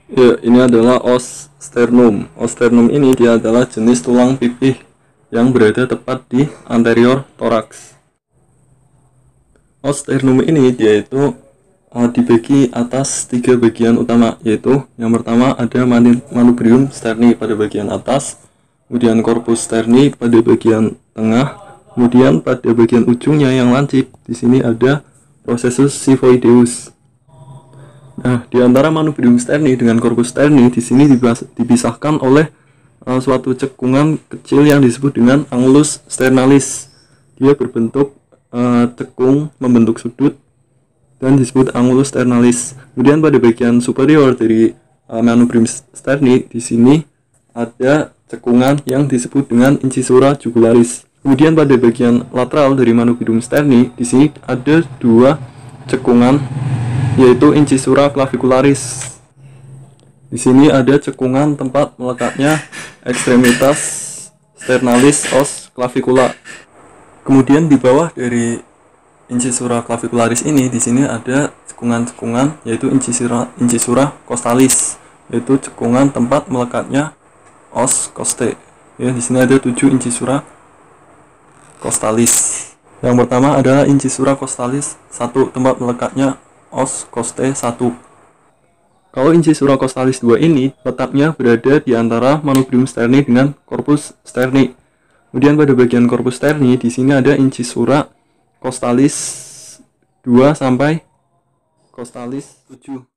Ya, ini adalah os sternum. Os sternum ini dia adalah jenis tulang pipih yang berada tepat di anterior toraks. Os sternum ini dia itu dibagi atas 3 bagian utama, yaitu yang pertama ada manubrium sterni pada bagian atas, kemudian corpus sterni pada bagian tengah, kemudian pada bagian ujungnya yang lancip di sini ada processus xiphoideus. Nah, di antara manubrium sterni dengan corpus sterni di sini dipisahkan oleh suatu cekungan kecil yang disebut dengan angulus sternalis. Dia berbentuk cekung membentuk sudut dan disebut angulus sternalis. Kemudian pada bagian superior dari manubrium sterni di sini ada cekungan yang disebut dengan incisura jugularis. Kemudian pada bagian lateral dari manubrium sterni di sini ada 2 cekungan, yaitu incisura clavicularis. Di sini ada cekungan tempat melekatnya ekstremitas sternalis os clavicula. Kemudian di bawah dari incisura clavicularis ini di sini ada cekungan-cekungan, yaitu incisura costalis, yaitu cekungan tempat melekatnya os costae. Ya, di sini ada 7 incisura costalis. Yang pertama adalah incisura costalis 1, tempat melekatnya os costae 1. Kalau incisura costalis 2 ini letaknya berada di antara manubrium sterni dengan corpus sterni. Kemudian pada bagian corpus sterni di sini ada incisura costalis 2 sampai costalis 7.